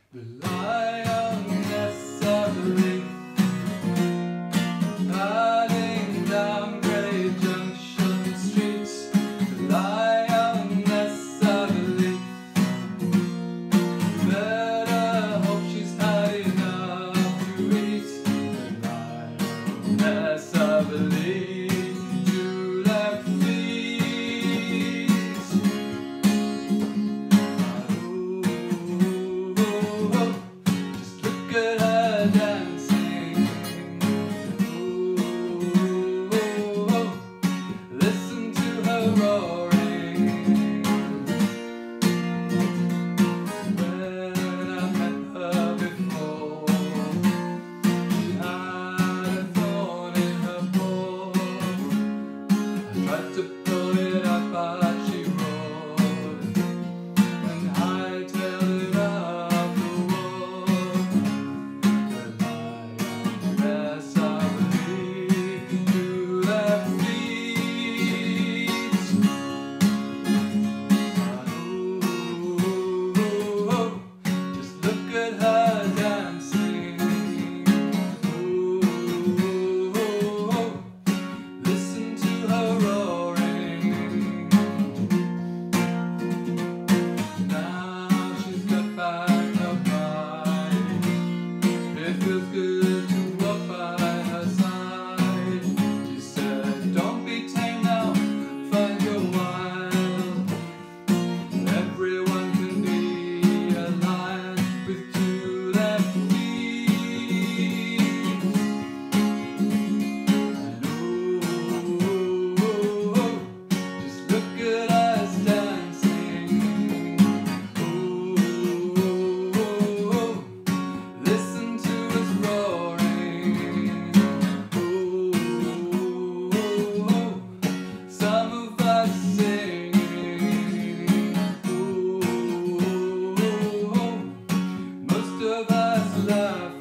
The lioness of the leaf, padding down Grey Junction streets. The lioness of the leaf, better hope she's had enough to eat. The lioness of the leaf, two left feet. Look at her dancing. Ooh, listen to her roaring. When I met her before, she had a thorn in her paw. I tried to pull it up, but she roared and hightailed it up the wall. Just look at her dancing. Ooh, listen to her roaring. Now she's got back her pride. It feels good to walk by her side. She said, don't be tame now, find your wild. Everyone can be a lion with two left feet. And ooh, just look at us dancing. Ooh, listen to us roaring. Ooh, some of us singing. Ooh, most of us laughing.